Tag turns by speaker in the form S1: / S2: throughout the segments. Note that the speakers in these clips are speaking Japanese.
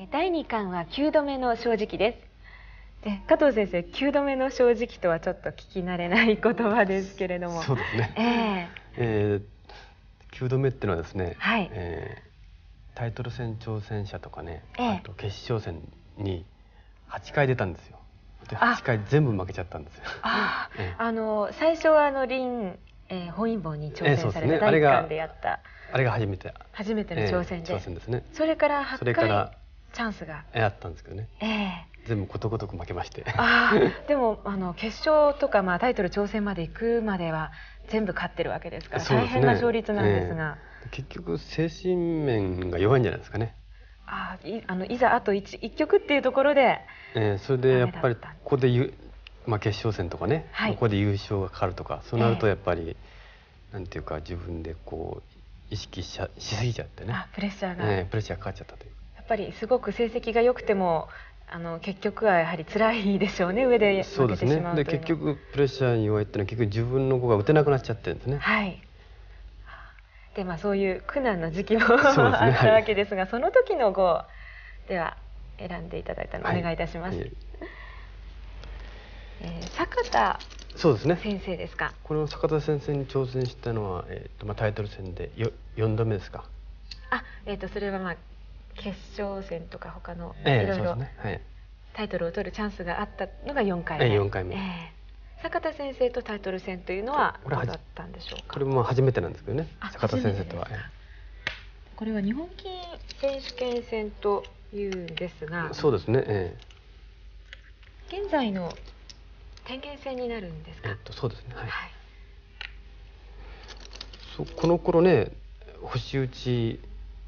S1: 第2巻は9度目の正直です。で、加藤先生、9度目の正直とはちょっと聞き慣れない言葉ですけれども。
S2: そうですね。9度目っていうのはですね、はい、タイトル戦挑戦者とかね、あと決勝戦に8回出たんですよ。で8回全部負けちゃったんですよ。
S1: 最初は本因坊に挑戦された第1巻でやった、
S2: あれが初めての
S1: 挑戦で、
S2: 挑戦ですね。
S1: それから8回チャンスが
S2: あったんですけどね、全部ことごとく負けまして。
S1: でも決勝とか、タイトル挑戦まで行くまでは全部勝ってるわけですから、大変な勝率なんですが、
S2: 結局精神面が弱いんじゃないですかね。
S1: いざあと1局っていうところで、
S2: それでやっぱりここで決勝戦とかね、ここで優勝がかかるとか、そうなるとやっぱり、なんていうか自分でこう意識しすぎちゃってね、
S1: プレッシャーが
S2: かかっちゃったという。
S1: やっぱりすごく成績が良くても結局はやはり辛いでしょうね、上で負けてしまうというのは。そうですね。で
S2: 結局プレッシャーに弱いっていうのは結局自分の子が打てなくなっちゃってるんですね。
S1: はい。でそういう苦難の時期もあったわけですが、その時の碁では選んでいただいたのをお願いいたします。坂田先生ですか。
S2: これを坂田先生に挑戦したのは、タイトル戦で4度目ですか。
S1: それは決勝戦とか他のいろいろタイトルを取るチャンスがあったのが4回目。
S2: 4回目。
S1: 坂田先生とタイトル戦というのはどうだったんでしょうか。
S2: これも初めてなんですけどね、坂田先生とは。
S1: これは日本棋選手権戦というんですが、
S2: そうですね。
S1: 現在の天元戦になるんですか。
S2: そうですね。はい。この頃ね、星打ち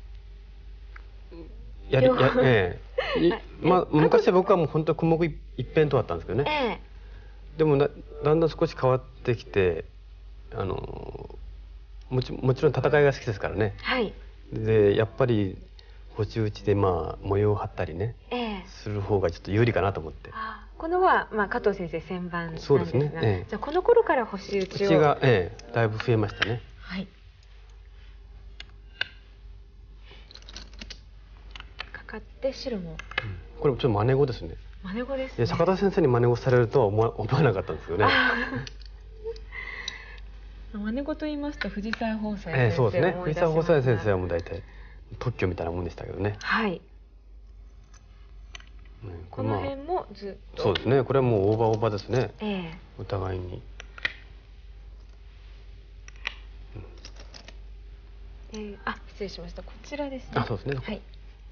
S2: 昔は僕はもう本当に小目一辺倒だったんですけどね。でもだんだん少し変わってきて、もちろん戦いが好きですからね。でやっぱり星打ちで模様を張ったりね、する方がちょっと有利かなと思って。
S1: このは加藤先生先番なんですが、
S2: そうですね。
S1: じゃあこの頃から星打ち
S2: がだいぶ増えましたね。
S1: はい。かかって白も。
S2: これちょっと真似碁ですね。
S1: 真似碁ですね。
S2: 坂田先生に真似碁されるとは思わなかったんですよね。
S1: 真似碁と言いますと藤沢豊斎先生。
S2: そうですね。藤沢豊斎先生はもう大体特許みたいなもんでしたけどね。
S1: はい。この辺もずっと。
S2: そうですね。これはもうオーバーですね。お互いに。
S1: 失礼しました。こちらですね。
S2: そうですね。
S1: はい。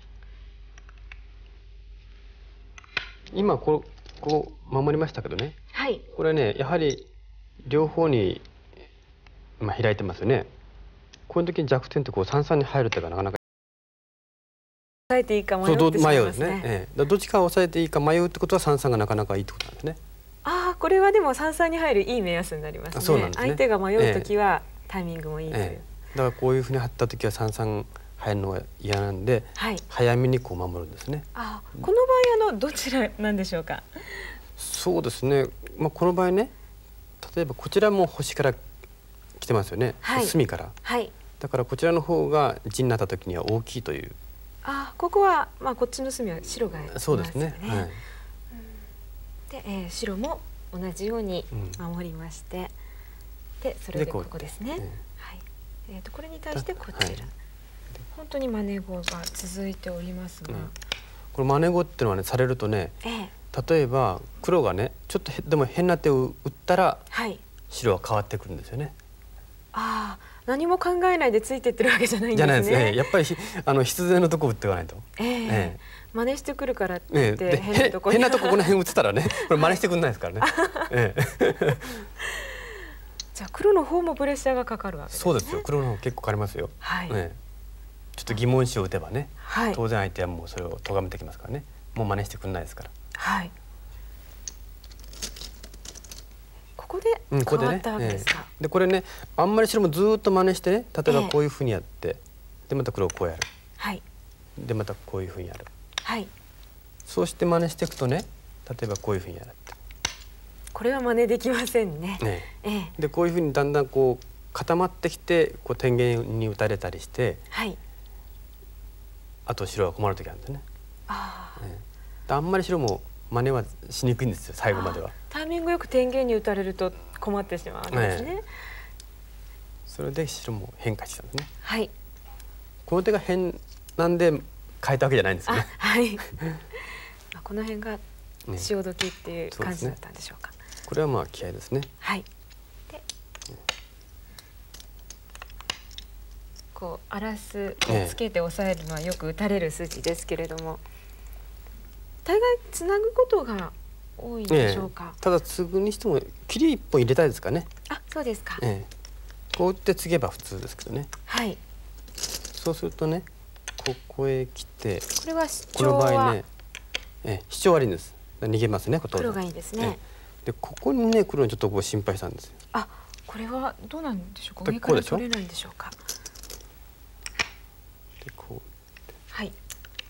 S2: 今こう守りましたけどね。
S1: はい。
S2: これね、やはり両方に開いてますよね。こういう時に弱点って三々に入る手がなかなか。
S1: 抑えていいか迷ってしまいます
S2: ね。どっちかを抑えていいか迷うってことは三々がなかなかいいってことなんですね。
S1: これはでも三々に入るいい目安になりますね。そうなんですね。相手が迷う時はタイミングもいいという。
S2: だからこういうふうに張った時は三々入るのが嫌なんで、早めに守るんですね。
S1: この場合どちらなんでしょうか。
S2: そうですね。この場合ね、例えばこちらも星から来てますよね。隅から。だからこちらの方が地になった時には大きいという。
S1: ここはこっちの隅は白がいますよね。
S2: そうですね。
S1: で、白も同じように守りまして、でそれでここですね。これに対してこちら。本当に真似碁が続いておりますが、
S2: これ真似碁っていうのはね、されるとね、例えば黒がねちょっとでも変な手を打ったら白は変わってくるんですよね。
S1: 何も考えないでついてってるわけじゃないんですね。じゃないですね。
S2: やっぱり必然のとこ打っていかないと。
S1: 真似してくるからって変なとこ
S2: この辺打ってたらね、これ真似してくれないですからね。
S1: じゃあ黒の方もプレッシャーがかかるわけですね。
S2: そうですよ。黒の方結構かかりますよ。ちょっと疑問手を打てばね、当然相手はもうそれを咎めてきますからね。もう真似してくれないですから。
S1: ここで変わったわけですか。
S2: でこれね、あんまり白もずっと真似してね、例えばこういうふうにやって、でまた黒をこうやる。でまたこういうふうにやる。そうして真似していくとね、例えばこういうふうにやるって。
S1: これは真似できませんね。
S2: でこういうふうにだんだん固まってきて天元に打たれたりして、あと白は困る時あるんですね。 あんまり白も真似はしにくいんですよ、最後までは。
S1: タイミングよく天元に打たれると困ってしまうんですね。
S2: それで白も変化したんですね。
S1: はい。
S2: この手が変なんで変えたわけじゃないんですよね。
S1: はい。この辺が潮時っていう感じだったんでしょうか。
S2: これはまあ気合ですね。
S1: はい。で、こう荒らすをつけて押さえるのはよく打たれる筋ですけれども、大概つなぐことが多いでしょうか。
S2: ただ継ぐにしても切り一本入れたいですかね。
S1: あ、そうですか。
S2: こう打って継げば普通ですけどね。
S1: はい。
S2: そうするとね、ここへ来て、
S1: これは主張
S2: この場合ね、主張悪いんです。逃げますね。
S1: 黒がいいですね。
S2: でここにね来るのちょっと僕心配したんですよ。
S1: あ、これはどうなんでしょうか。上から取れないんでしょうか。
S2: でこう。
S1: はい。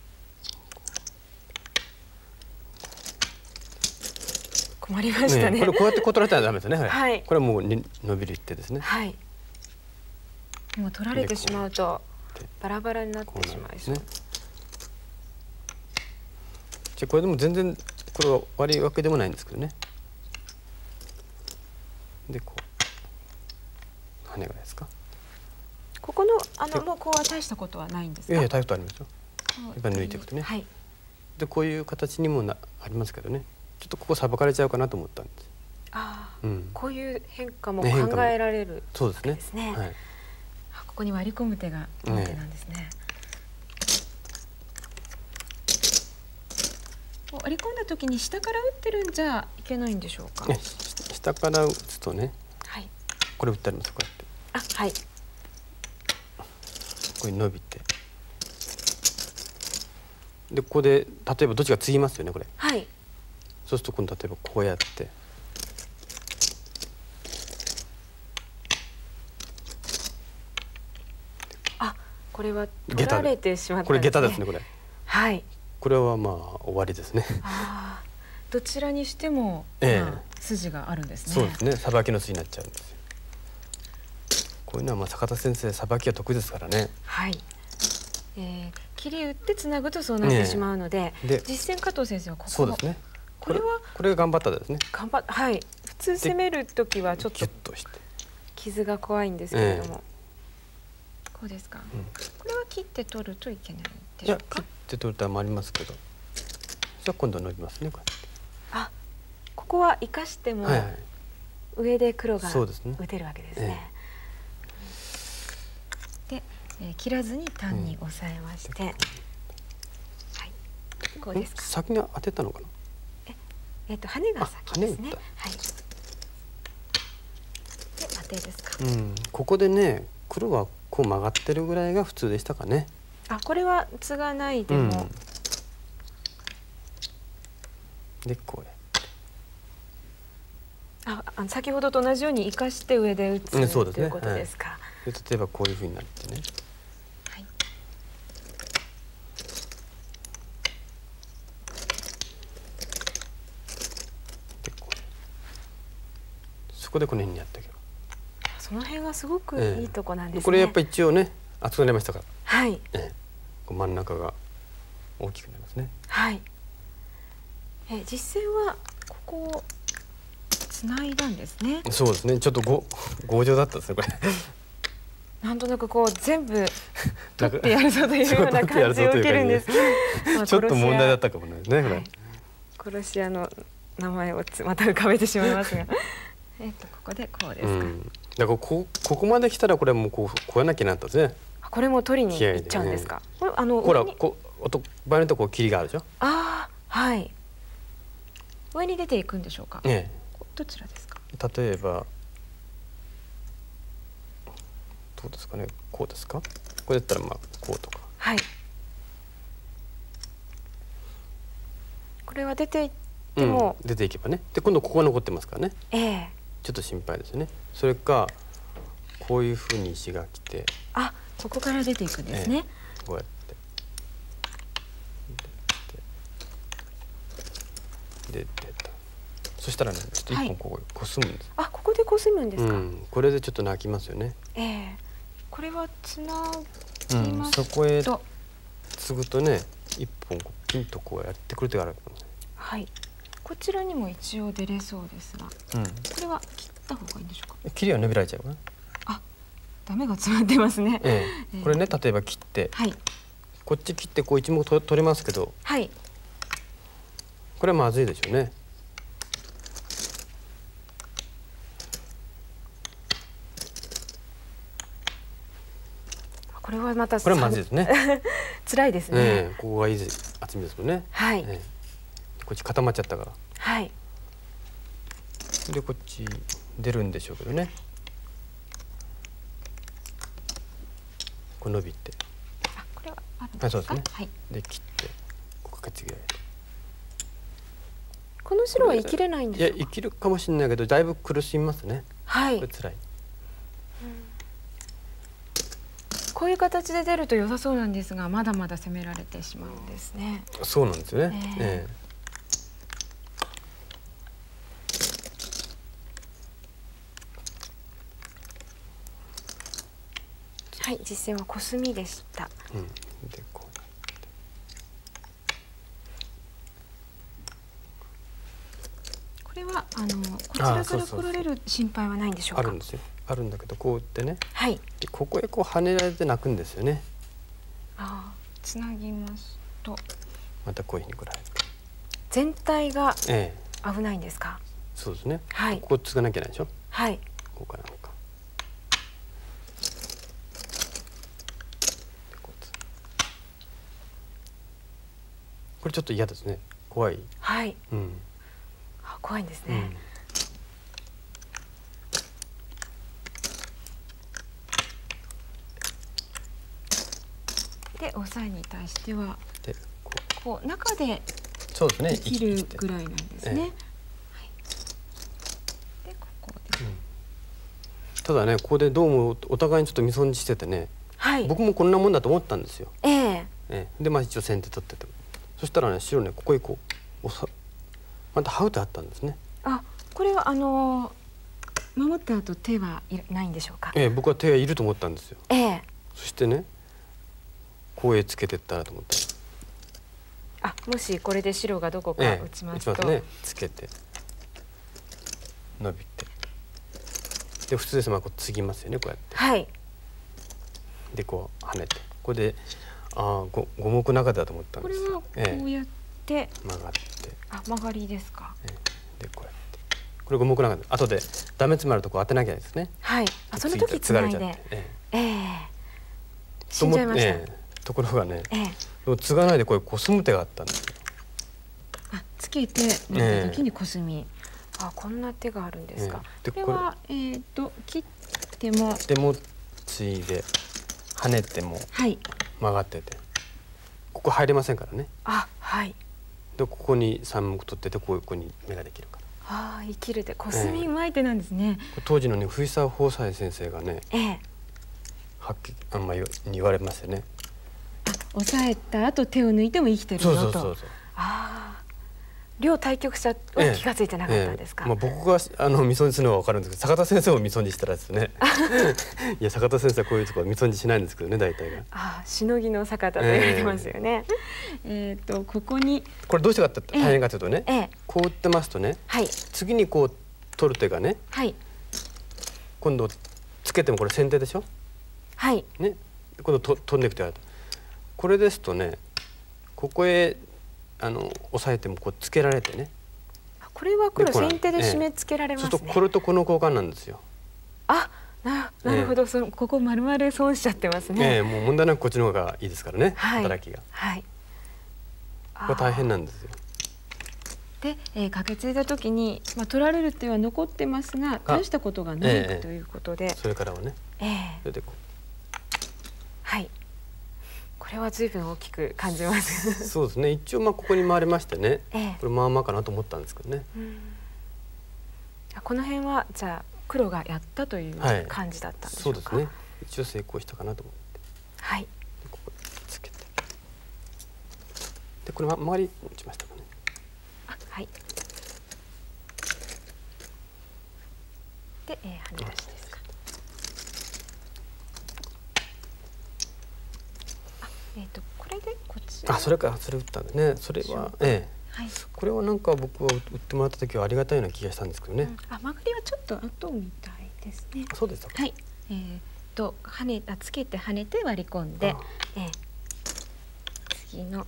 S1: 困りましたね。
S2: これこうやって取られたらダメですね。
S1: はい。
S2: これはもう伸びる一手ですね。
S1: はい。もう取られてしまうとバラバラになってしまいそう。
S2: じゃこれでも全然これは悪いわけでもないんですけどね。でこう跳ねがですか。
S1: ここのもうこうは大したことはないんですか。
S2: 大したことありますよ。やっぱり抜いていくとね。
S1: はい。
S2: でこういう形にもありますけどね。ちょっとここさばかれちゃうかなと思ったんです。
S1: こういう変化も考えられる。
S2: そうですね。はい。
S1: ここに割り込む手がいい手なんですね。割り込んだ時に下から打ってるんじゃいけないんでしょうか。
S2: 下から打つとね。
S1: はい。
S2: これ打ってあります。こうやって。
S1: はい。
S2: これ伸びて。でここで例えばどっちが継ぎますよねこれ。
S1: はい。
S2: そうすると今度例えばこうやって。
S1: これは取られてしまった。
S2: これ下駄ですねこれ。
S1: はい。
S2: これはまあ終わりですね。
S1: どちらにしても筋があるんですね。
S2: そうですね。さばきの筋になっちゃうんですよ。こういうのはまあ坂田先生さばきが得意ですからね。はい。
S1: 切り打ってつなぐとそうなってしまうので、実践加藤先生はここ。
S2: そうですね。これが頑張ったですね。
S1: はい。普通攻める時はちょっと傷が怖いんですけれども。こうですか。これは切って取るといけないでしょうか。
S2: 切って取るとはありますけど。じゃあ今度伸びますね。
S1: ここは生かしても上で黒が打てるわけですね。で、切らずに単に押さえまして、はい。こうですか。
S2: 先に当てたのかな。
S1: 羽根が先ですね。はい。で当てですか。
S2: ここでね、黒はこう曲がってるぐらいが普通でしたかね。
S1: これは継がないでも。
S2: でこう
S1: や。先ほどと同じように生かして上で打つということですか。
S2: 例えばこういうふうになってね。はい。でこう。そこでこの辺にやってあげる。
S1: その辺はすごくいいとこなんですね。
S2: これやっぱり一応ね、厚くなりましたから。
S1: はい。
S2: 真ん中が大きくなりますね。
S1: はい。実戦はここをつないだんですね。
S2: そうですね。ちょっと強情だったですねこれ。
S1: なんとなくこう全部取ってやるぞというような感じを受けるんです。
S2: ちょっと問題だったかもね。
S1: 殺し屋の名前をまた浮かべてしまいますが、ここでこうですか。
S2: だからここまで来たらこれもうこうやらなきゃなったんですね。
S1: これも取りに行っちゃうんですか。
S2: ほらこう場合によってこう切りがあるでしょ。
S1: はい。上に出ていくんでしょうか。どちらですか。
S2: 例えばどうですかね。こうですか。これだったらまあこうとか。
S1: はい。これは出ていっても、
S2: 出ていけばね。で今度ここが残ってますからね。ちょっと心配ですね。それかこういうふうに石が来て、
S1: ここから出ていくんですね。
S2: こうやって出た。そしたらね、ちょっと一本こここすむんです。
S1: ここでこすむんですか。
S2: これでちょっと泣きますよね。
S1: これはつなぎますと、
S2: そこへ継ぐとね、一本きんとこうやってくる手がある。
S1: はい。こちらにも一応出れそうですが、これは切った方がいいんでしょうか。
S2: 切りは伸びられちゃうかな。
S1: あ、ダメが詰まってますね。
S2: これね、例えば切って、こっち切ってこう一目取れますけど、これはまずいでしょうね。
S1: これはまた
S2: これはまずいですね。
S1: 辛いですね。
S2: ここがいい厚みですもんね。
S1: はい。
S2: こっち固まっちゃったから。
S1: はい。
S2: でこっち出るんでしょうけどね。これ伸びて。
S1: あ、これはあるんですか。
S2: そうですね。
S1: はい。
S2: で切ってここかちぎられて。
S1: この白は生きれないんですか。
S2: いや生きるかもしれないけどだいぶ苦しみますね。
S1: はい。
S2: これ辛い。
S1: こういう形で出ると良さそうなんですが、まだまだ攻められてしまうんですね。
S2: そうなんですよね。
S1: はい、実戦はコスミでした。
S2: でこう
S1: これはこちらから来られる心配はないんでしょうか。
S2: あるんですよ。あるんだけどこう打ってね。
S1: はい。
S2: でここへこう跳ねられて泣くんですよね。
S1: つなぎますと
S2: またこういうふうにこられて
S1: 全体が危ないんですか。
S2: そうですね。
S1: はい。
S2: ここつかなきゃいけないでしょ。
S1: はい。
S2: こうかなんか。これちょっと嫌ですね。怖い。
S1: はい。怖いんですね。でオサエに対してはこう中で生きるぐらいなんですね。でここで。
S2: ただねここでどうもお互いにちょっと見損じしててね。僕もこんなもんだと思ったんですよ。でまあ一応先手取ってて、そしたらね白ねここへこうまたハウってあったんですね。
S1: これは守った後手はいないんでしょうか。
S2: 僕は手がいると思ったんですよ。そしてねこうへつけてったらと思った。
S1: もしこれで白がどこか打ちますと、
S2: つけて伸びてで普通です。まあこう継ぎますよねこうやって。
S1: はい。
S2: でこう跳ねてこれで五目中手だと思ったんです。
S1: これはこうやって
S2: 曲がって
S1: 曲がりですか。
S2: でこうやってこれ五目中手。後でダメ詰まるとこ当てなきゃですね。
S1: はい。その時つないで死んじゃいました。
S2: ところがね、継がないでこうコスむ手があったんですよ。
S1: つけての時にコスミ。こんな手があるんですか。これは切っても
S2: ついで跳ねても曲がってて、ここ入れませんからね。
S1: はい。
S2: でここに三目取っててここに目ができるから。
S1: 生きる手、コスミうまい手なんですね。
S2: 当時のね藤沢豊斎先生がね、はっきり言われましたね。
S1: 押さえた後手を抜いても生きてるぞと。両対局者は気が付いてなかったんですか。
S2: 僕が見損じするのは分かるんですけど、坂田先生も見損じしたらですねいや坂田先生はこういうところ見損じしないんですけどね、大体が。
S1: しのぎの坂田と言われてますよね。ここに
S2: これどうしてかって大変かというとね、こう打ってますとね、次にこう取る手がね、今度つけてもこれ先手でしょ。ね、今度飛んでいく手がある。これですとね、ここへ押さえてもこうつけられてね。
S1: これは黒先手で締め付けられますね。
S2: そうするとこれとこの交換なんですよ。
S1: なるほど、ここ丸々損しちゃってますね。
S2: もう問題なくこっちの方がいいですからね、働きが。これ大変なんですよ。
S1: で、カケツいだ時に取られる手は残ってますが大したことがないということで、
S2: それからはね、それでこう。
S1: これは随分大きく感じます。
S2: そうですね。一応ここに回りましてね、これまあまあかなと思ったんですけどね。
S1: この辺はじゃあ黒がやったという感じだったんでしょうか。
S2: そうですね。一応成功したかなと思って。ここつけて。でこれ周り打ちましたかね。
S1: で、跳ね出しですか。これでこっちら。
S2: それ打ったんだね。それははい、これはなんか僕は売ってもらった時はありがたいような気がしたんですけどね。
S1: 曲がりはちょっと後みたいですね。
S2: そうですか。
S1: はい。つけて跳ねて割り込んで、次の、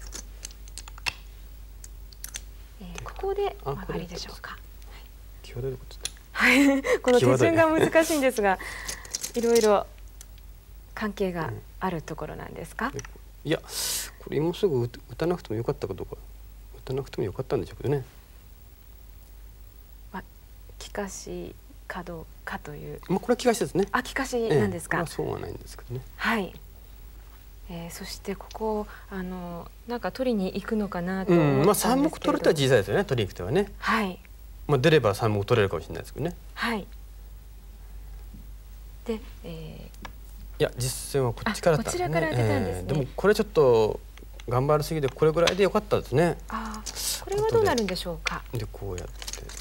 S1: ここで曲がりでしょうか。
S2: 際どいことだ。
S1: はい。この手順が難しいんですが、いろいろ関係があるところなんですか。
S2: いや、これ今すぐ打たなくてもよかったかどうか。打たなくてもよかったんでしょうけどね。
S1: 利かしかどうかという。
S2: これは利かしですね。
S1: 利かしなんですか。
S2: これはそうはないんですけどね。
S1: はい。そしてここなんか取りに行くのかなと思ったんですけど。3
S2: 目取れたら小さいですよね。取りに行くとはね。
S1: はい。
S2: 出れば3目取れるかもしれないですけどね。
S1: はい。で、い
S2: や実戦はこっちからだったんですね。
S1: こちらから出たんですね。
S2: でもこれちょっと頑張りすぎてこれぐらいでよかったですね。
S1: これはどうなるんでしょうか。
S2: でこうやって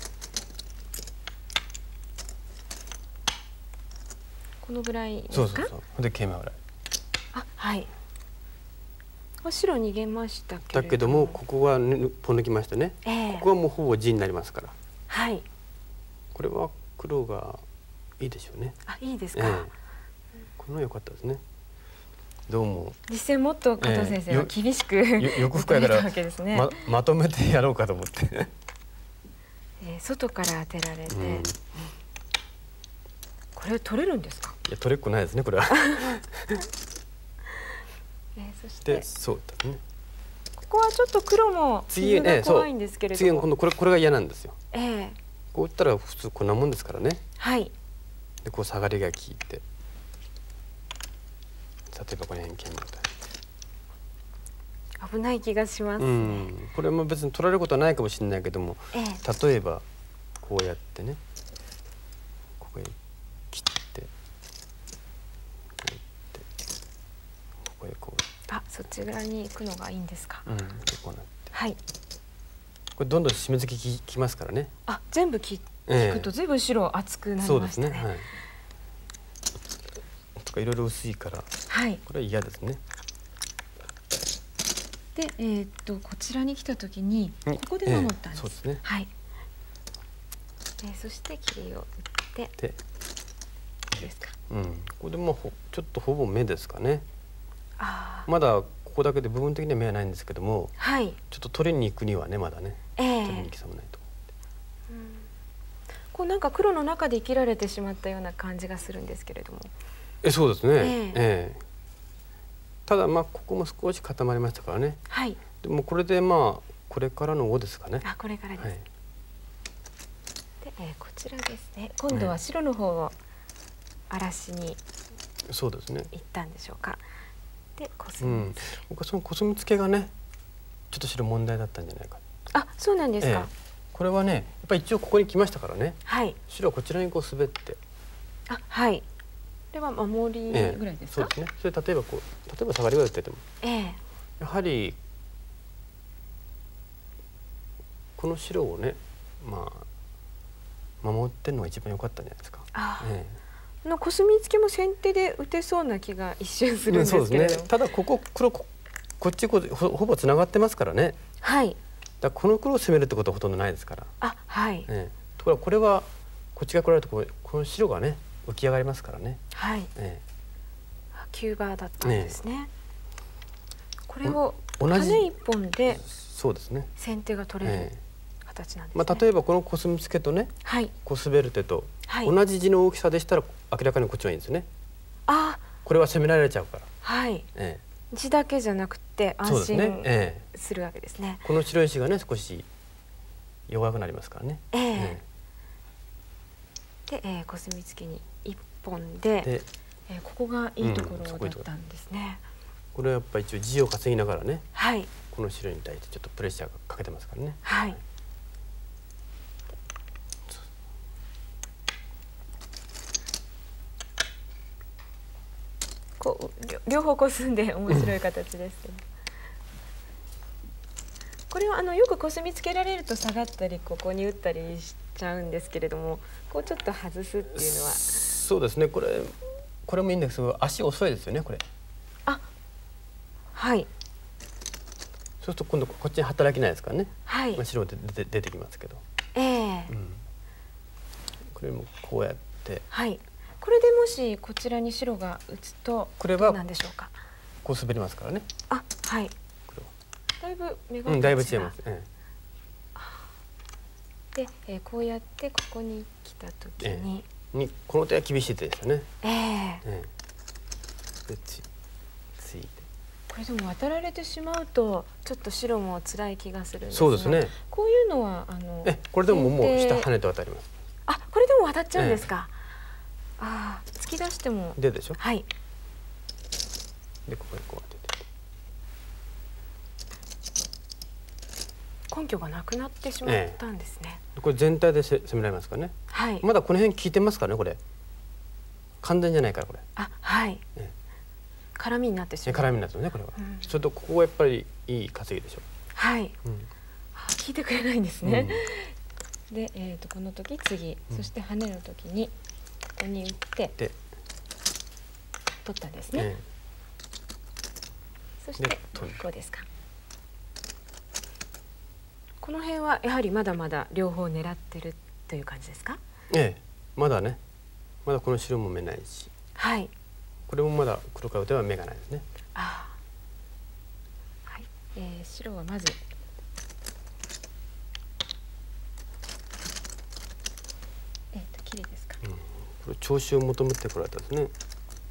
S1: このぐらいですか。
S2: そうで桂馬ぐらい。
S1: はい。白逃げましたけれども。
S2: だけどもここはポン抜きましてね。ここはもうほぼ地になりますから。
S1: はい。
S2: これは黒がいいでしょうね。
S1: いいですか。
S2: これは良かったですね。どうも。
S1: 実戦もっと加藤先生は厳しく
S2: 欲深いからまとめてやろうかと思って。
S1: 外から当てられて。これ取れるんですか。
S2: いや取れっこないですねこれは。
S1: そして
S2: そうだね。
S1: ここはちょっと黒も次が怖いんですけれども。
S2: 次今度これが嫌なんですよ。こう打ったら普通こんなもんですからね。
S1: はい。
S2: でこう下がりが効いて、例えばこの辺桂馬
S1: 危ない気がしますね。
S2: これも別に取られることはないかもしれないけども、例えばこうやってね、ここへ切ってここへこう。
S1: そちらに行くのがいいんですか。
S2: こうなって。
S1: はい。
S2: これどんどん締め付けきますからね。
S1: 全部引くと随分白厚くなりましたね。そうですね。はい。
S2: とかいろいろ薄いから、これは嫌ですね。
S1: で、こちらに来た時にここで守ったんです。
S2: そうですね。
S1: はい。そして切りを打って。ですか。
S2: これでもちょっとほぼ目ですかね。まだここだけで部分的には目はないんですけども、ちょっと取りに行くにはねまだね、取りに行きそうもないと。
S1: こうなんか黒の中で生きられてしまったような感じがするんですけれども。
S2: そうですね。ただここも少し固まりましたからね。でもこれでこれからの碁ですかね。
S1: これからです。で、こちらですね。今度は白の方を荒らしに行ったんでしょうか。でコスミツケ。
S2: 僕はそのコスミツケがねちょっと白問題だったんじゃないか。
S1: そうなんですか。
S2: これはねやっぱり一応ここに来ましたからね。白はこちらにこう滑って。
S1: はい。これは守りぐらいですか。
S2: そうですね。それ例えば下がりを打ってても、やはりこの白をね守ってるのが一番良かったんじゃないですか。
S1: コスミツケも先手で打てそうな気が一瞬するんですけれども。
S2: ただここ黒こっちほぼつながってますからね。だこの黒を攻めるってことはほとんどないですから。ところがこれはこっちが来られるとこの白がね浮き上がりますからね。
S1: 急場だったんですね。これを羽一本で先手が取れる形なんですね。
S2: 例えばこのコスミツケとね、こう滑る手と同じ地の大きさでしたら明らかにこっちがいいんですね。これは攻められちゃうから。
S1: 地だけじゃなくて安心するわけですね。
S2: この白石がね少し弱くなりますからね。
S1: で、コスミツケに一本で、ここがいいところだったんですね。
S2: これはやっぱり一応地を稼ぎながらね、この白に対してちょっとプレッシャーがかけてますからね。
S1: 両方コスんで面白い形ですけど、これはよくコスミつけられると下がったりここに打ったりしちゃうんですけれども、こうちょっと外すっていうのは。
S2: そうですね。これもいいんですけど足遅いですよねこれ。
S1: はい。
S2: そうすると今度こっちに働きないですからね。
S1: はい。
S2: 白で出てきますけど。これもこうやって。
S1: はい。これでもしこちらに白が打つとどうなんでしょうか。
S2: こう滑りますからね。
S1: あ、はい。だいぶ目が
S2: だいぶ違います。
S1: で、こうやってここに来た時に、
S2: この手は厳しい手ですよね。でついて。
S1: これでも渡られてしまうとちょっと白も辛い気がするんですが。
S2: そうですね。
S1: こういうのは
S2: これでももう下跳ねて渡ります。
S1: あ、これでも渡っちゃうんですか。ああ、突き出しても。
S2: でしょ。
S1: はい。
S2: でここにこう当てて。
S1: 根拠がなくなってしまったんですね。
S2: これ全体で攻められますかね。
S1: はい。
S2: まだこの辺効いてますからね、これ。完全じゃないからこれ。
S1: あ、はい。絡みになってしまう。
S2: 絡みになってるね、これは。ちょっとここはやっぱりいい稼ぎでしょ。
S1: はい。聞いてくれないんですね。で、この時次、そして跳ねる時にここに打って取ったんですね。そしてこうですか。この辺はやはりまだまだ両方狙ってるという感じですか？
S2: まだね、まだこの白も目ないし、
S1: はい。
S2: これもまだ黒から打てば目がないですね。
S1: はい。白はまず切りですか。
S2: これ調子を求めてこられたですね。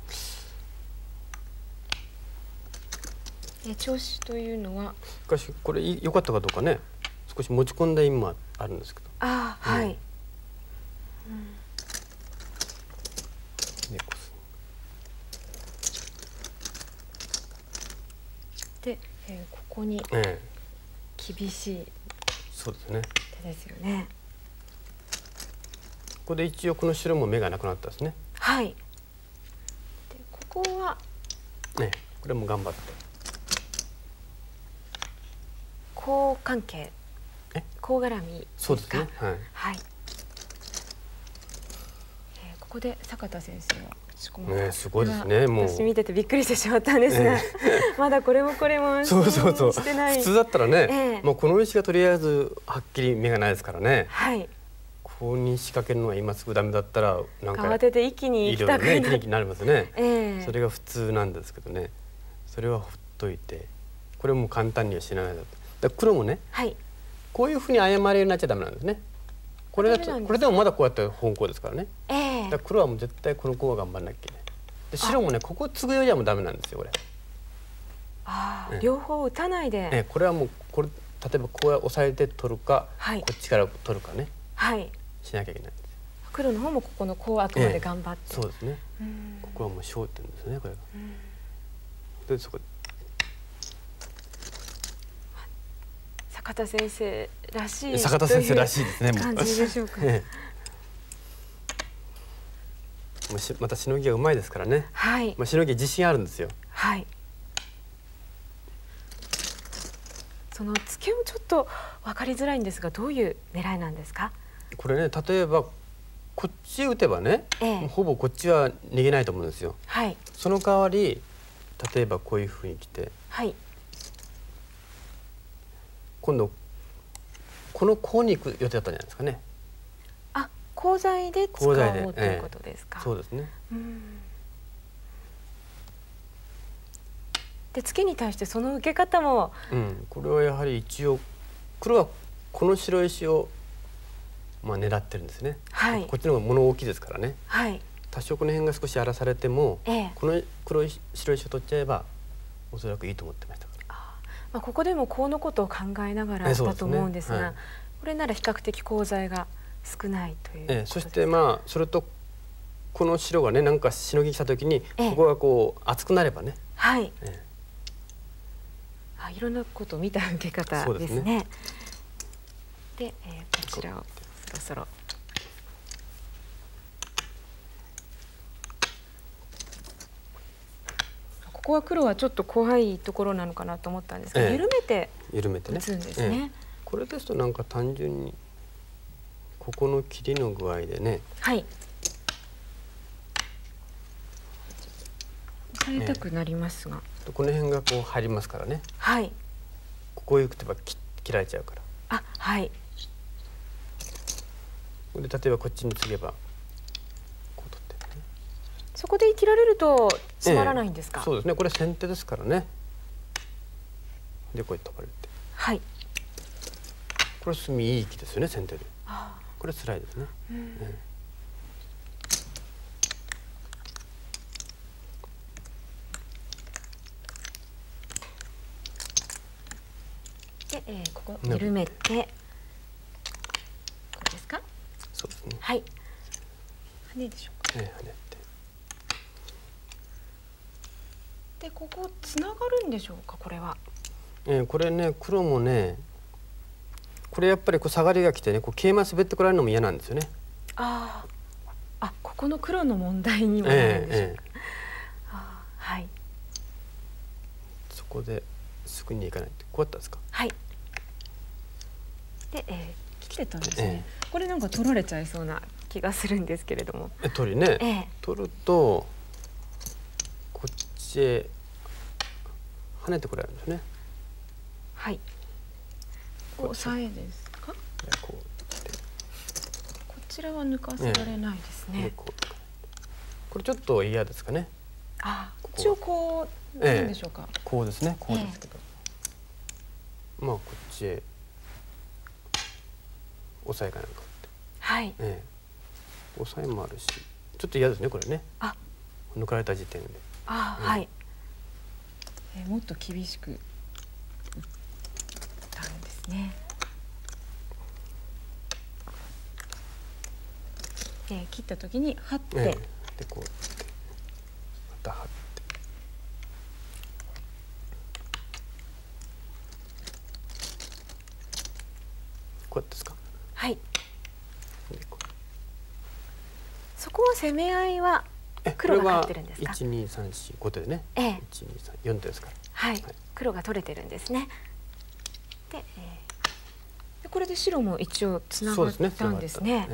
S1: 調子というのは。
S2: しかしこれ良かったかどうかね。少し持ち込んだ意味もあるんですけど。
S1: はい。で、ここに厳しい手ですよね。
S2: ここで一応この白も目がなくなったですね。
S1: はい。で、ここは
S2: これも頑張って。
S1: 交関係。交絡みですか。
S2: そうですね。
S1: はい。ここで坂田先生は打ち込む。
S2: すごいですね。もう
S1: 私見ててびっくりしてしまったんですが、まだこれも安心してない。
S2: 普通だったらね、もうこの石がとりあえずはっきり目がないですからね。
S1: はい。
S2: ここに仕掛けるのが今すぐダメだったらなんか
S1: 慌てて一気に行きたく
S2: なりますね。それが普通なんですけどね。それはほっといて、これも簡単には死なないだと。黒もね。はい。こういうふうに誤りになっちゃダメなんですね。これでもまだこうやって本コウですからね。だから黒はもう絶対このコウは頑張らなきゃいけない。で白もね、ここ継ぐようじゃもうダメなんですよこれ。
S1: 両方打たないで。
S2: これはもうこれ例えばこう押さえて取るか、こっちから取るかね。しなきゃいけないんです。
S1: 黒の方もここのコウはあくまで頑張って。
S2: そうですね。ここはもう焦点ですねこれが。でそこ。
S1: 坂田先生らしい。
S2: 坂田先生らしいですね。
S1: 感じでしょうか。
S2: またしのぎがうまいですからね。
S1: はい。
S2: しのぎ自信あるんですよ。
S1: はい。そのツケもちょっと分かりづらいんですが、どういう狙いなんですか？
S2: これね、例えばこっち打てばね、ほぼこっちは逃げないと思うんですよ。はい。その代わり例えばこういうふうに来て、はい。今度このコウに行く予定だったんじゃないですかね。
S1: コウ材で使おうということですか。
S2: そうですね。
S1: でツケに対してその受け方も、
S2: これはやはり一応黒はこの白石を狙ってるんですね。はい。こっちの方が物大きいですからね。はい。多少この辺が少し荒らされても、この白石を取っちゃえばおそらくいいと思ってましたから。
S1: ここでもコウのことを考えながらだと思うんですが、これなら比較的コウ材が少ないということですか。
S2: そしてそれとこの白がね、なんかしのぎした時にここがこう厚くなればね。はい。
S1: いろんなことを見た受け方ですね。で、こちらをそろそろ。ここは黒はちょっと怖いところなのかなと思ったんですが、緩めて打つんですね。
S2: これですとなんか単純にここの切りの具合でね。はい。
S1: 押さえたくなりますが。
S2: この辺がこう入りますからね。
S1: はい。
S2: ここへ行くと切られちゃうから。
S1: あ、はい。
S2: で例えばこっちに継げばこう取って、ね、
S1: そこで切られるとつまらないんですか。
S2: そうですね。これ先手ですからね。でこうやって取られて。
S1: はい。
S2: これ隅いい木ですよね、先手で。これ辛いですね。
S1: で、ここ緩めて、これですか。
S2: そうですね。
S1: はい。羽でしょうか。
S2: 羽って。
S1: で、ここつながるんでしょうか、これは。
S2: これね、黒もね、これやっぱりこう下がりが来てね、こう桂馬滑ってこられるのも嫌なんですよね。
S1: ああ、ここの黒の問題にもなるんでしょうか。はい。
S2: そこですぐにいかないってこうやったんですか。
S1: はい。で、来てたんですね。これなんか取られちゃいそうな気がするんですけれども。
S2: 取りね、取るとこっちへ跳ねてこられるんですね。
S1: はい。押さえですか。
S2: こ
S1: ちらは抜かせられないですね。
S2: これちょっと嫌ですかね。
S1: 一応こうなんでしょうか。
S2: こうですね。こうですけど、まあこっちへ押さえかなんかって。
S1: はい。
S2: 押さえもあるし、ちょっと嫌ですねこれね。抜かれた時点で。
S1: はい。もっと厳しく打ったんですね。切った時に張って、
S2: でこうまた張って、こうやってですか。
S1: はい。そこは攻め合いは黒が勝ってるんですか。
S2: 1、2、3、4、5手でね。1、2、3、4手ですから。
S1: はい。黒が取れてるんですね。で、これで白も一応つながったんですね。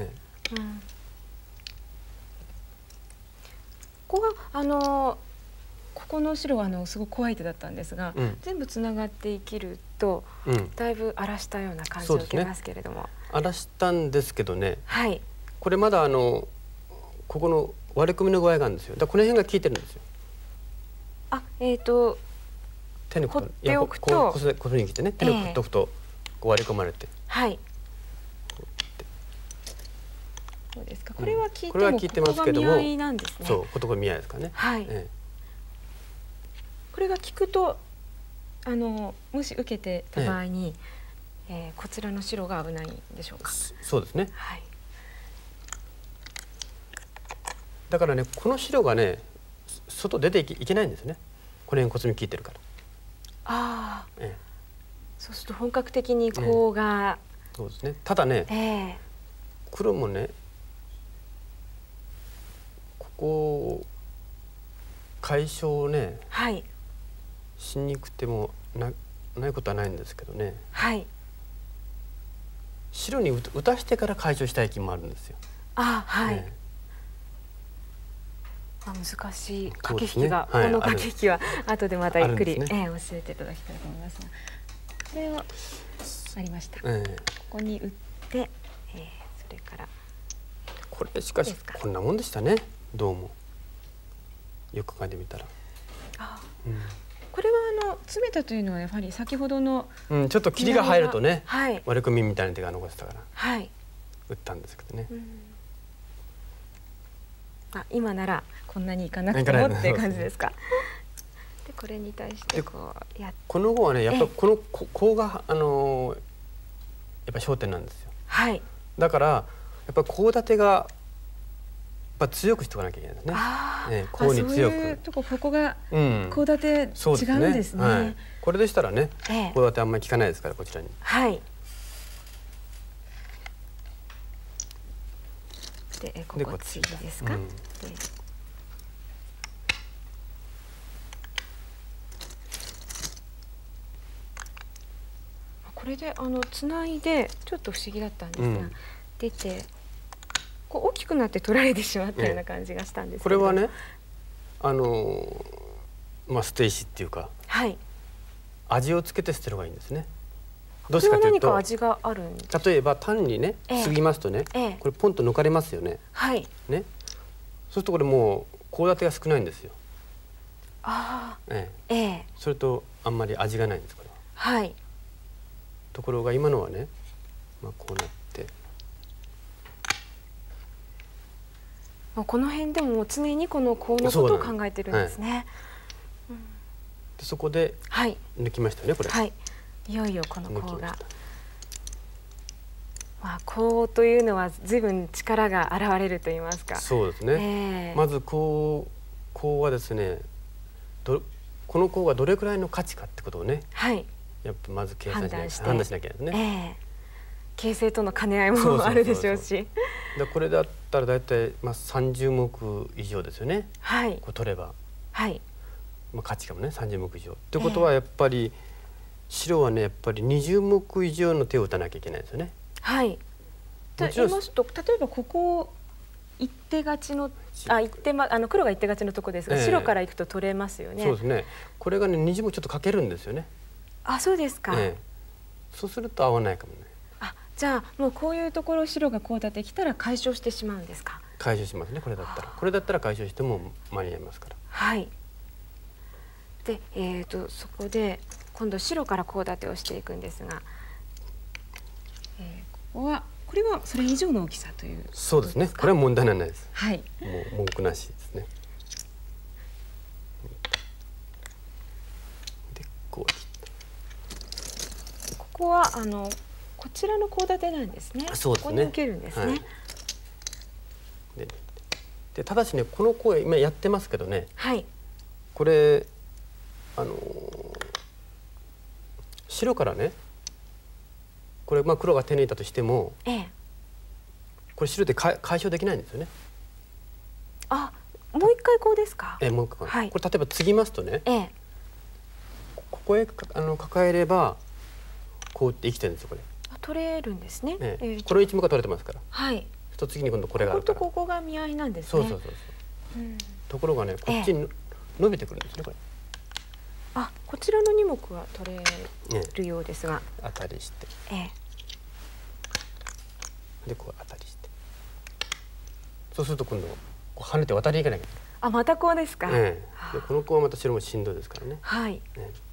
S1: ここがここの白はすごく怖い手だったんですが、全部つながって生きると、だいぶ荒らしたような感じを受けますけれども。
S2: 荒らしたんですけどね。
S1: はい。
S2: これまだここの割れ込みの具合があるんですよ。だからこの辺が効いてるんですよ。手に
S1: 放っておくと、
S2: こういうふうに来てね、手に振っておくと割り込まれて。
S1: はい。そうですか。これは効いてもここが見合いなんですね。
S2: そう、ここ見合いですかね。
S1: はい。これが効くともし受けてた場合に、こちらの白が危ないんでしょうか。
S2: そうですね。
S1: はい。
S2: だからね、この白がね、外出ていけないんですね。この辺コスミ効いてるから。
S1: そうすると本格的にコウが。
S2: そうですね。ただね、黒もね、ここ解消ね、しにくてもないことはないんですけどね。
S1: はい。
S2: 白に打たしてから解消したい気もあるんですよ。
S1: はい。難しい駆け引きが、この駆け引きは後でまたゆっくり教えていただきたいと思いますが、これはありました。ここに打って、それから
S2: これしかしこんなもんでしたね。どうもよく考えてみたら。
S1: これは詰めたというのはやはり先ほどの
S2: ちょっと霧が入るとね、割れ込みみたいな手が残ってたから打ったんですけどね。
S1: 今ならこんなにいかなくてもっていう感じですか。でこれに対してこうやって、
S2: この方はね、やっぱこのコウがやっぱ焦点なんですよ。
S1: はい。
S2: だからやっぱコウ立てがやっぱ強くしておかなきゃいけないですね。コウに強く。そういう
S1: とここがコウ立て違うんですね。
S2: これでしたらね、コウ立てあんまり効かないですから、こちらに。
S1: はい。でここ次ですか。これでつないでちょっと不思議だったんですが、出てこう大きくなって取られてしまったような感じがしたんですけど。
S2: これはね、 捨て石っていうか、
S1: はい、
S2: 味をつけて捨てる方がいいんですね。
S1: どうしてかというと、味があるんです。
S2: 例えば単にね、過ぎますとね、これポンと抜かれますよね。
S1: はい。
S2: ね。そうするとこれもう献立が少ないんですよ。
S1: ああ。
S2: それとあんまり味がないんですこれは。
S1: はい。
S2: ところが今のはね、こうなって。
S1: この辺でも常にこの香のことを考えてるんですね。
S2: でそこで抜きましたねこれ。
S1: はい。いよいよこの香が。香というのは随分力が現れると言いますか。
S2: そうですね。まず香はですね、この香がどれくらいの価値かってことをね、やっぱまず判断しなきゃいけないですね。
S1: 形成との兼ね合いもあるでしょうし。
S2: これだったらだいたい30目以上ですよね。こう取れば。価値かもね30目以上。ってことはやっぱり白はねやっぱり20目以上の手を打たなきゃいけないですよね。
S1: はい。と言いますと、例えばここ一手勝ちの黒が一手勝ちのとこですが、白からいくと取れますよね。
S2: そうですね。これがね20目ちょっと欠けるんですよね。
S1: あ、そうですか。
S2: そうすると合わないかもね。
S1: じゃあもうこういうところ白がこうだってきたら解消してしまうんですか。
S2: 解消しますね。これだったら解消しても間に合いますから。
S1: はい。で、そこで今度白からコウ立てをしていくんですが、これはそれ以上の大きさという。
S2: そうですね。これは問題ないです。
S1: はい。
S2: もう文句なしですね。でこ
S1: こはこちらのコウ立てなんですね。
S2: そうですね。
S1: ここに受けるんですね。
S2: でただしねこのコウ今やってますけどね。
S1: はい。
S2: これ白からねこれ黒が手に入れたとしても、これ白で解消できないんですよね。
S1: もう一回こうですか。
S2: もう一回。これ例えば継ぎますとね、ここへ抱えればこうって生きてるんですよこれ。
S1: 取れるんですね。
S2: これ一目が取れてますから。
S1: はい。
S2: と次に今度これがあるから。
S1: こことここが見合いなんですね。
S2: そう。ところがねこっちに伸びてくるんですねこれ。
S1: こちらの2目は取れるようですが、
S2: 当たりして、でこう当たりして、そうすると今度跳ねて渡りに行かなきゃいけない。
S1: またこうですか。
S2: でこの子はまた白もしんどいですからね。
S1: はい。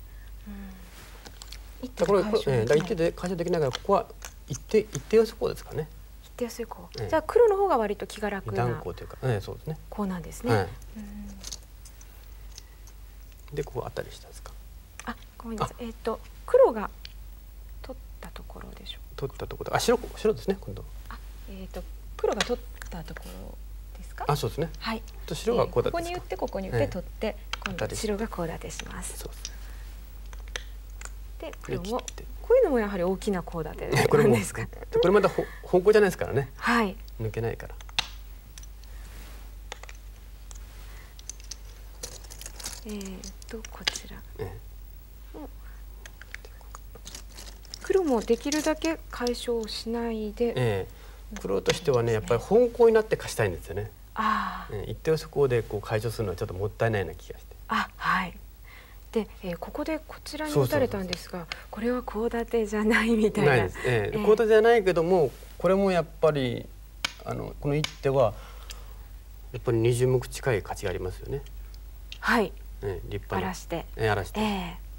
S2: これ一手で解消できないからここは一手寄せこうですかね。
S1: 一手寄せこう。じゃあ黒の方が割と気が楽な。
S2: 断行というか、そうですね。
S1: こうなんですね。
S2: でここ当たりしたんですか。
S1: ごめんなさい。黒が取ったところでしょう。
S2: 取ったところ。白ですね今度。
S1: 黒が取ったところですか。
S2: そうですね。
S1: はい。
S2: 白がこうだ。
S1: ここに打ってここに打って取って今度白がコウ立てします。
S2: そうです。
S1: で黒もこういうのもやはり大きなコウ立てなんですか。
S2: これまた方向じゃないですからね。
S1: はい。
S2: 抜けないから。
S1: こちら。黒もできるだけ解消しないで。
S2: 黒としてはねやっぱり本コウになって勝ちたいんですよね。一手をそこで解消するのはちょっともったいないような気がして。
S1: はい。で、ここでこちらに打たれたんですが、これはコウ立てじゃないみたいな。
S2: ないです。コウ立てじゃないけども、これもやっぱりこの一手はやっぱり20目近い価値がありますよね。
S1: はい。
S2: 立派に
S1: 荒らして。
S2: 荒らして。